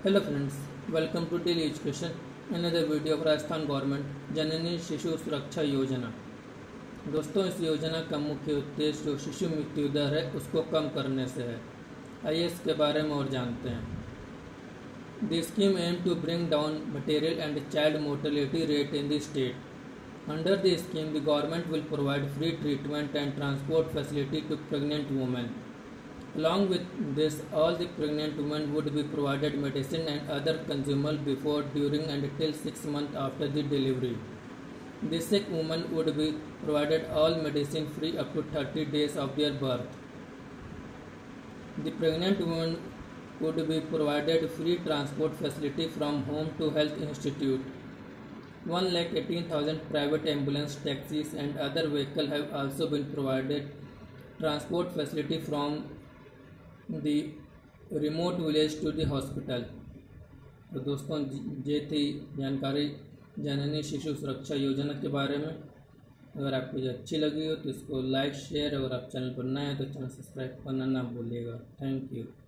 Hello friends, welcome to daily education. Another video of Rajasthan government Janani Shishu Suraksha योजना। दोस्तों, इस योजना का मुख्य उद्देश्य जो शिशु मृत्यु दर है उसको कम करने से है। आइए इसके बारे में और जानते हैं। The scheme aim to bring down material and child mortality rate in the state. Under the scheme the government will provide free treatment and transport facility to pregnant women. Along with this, all the pregnant women would be provided medicine and other consumables before, during and till 6 months after the delivery. The sick woman would be provided all medicine free up to 30 days of their birth. The pregnant woman would be provided free transport facility from home to health institute. 1,18,000 private ambulance, taxis and other vehicles have also been provided transport facility from the remote village to the hospital. तो दोस्तों, ये थी जानकारी जननी शिशु सुरक्षा योजना के बारे में। अगर आपको ये अच्छी लगी हो तो इसको लाइक शेयर, अगर आप चैनल पर नए हैं तो चैनल सब्सक्राइब करना ना भूलिएगा। Thank you.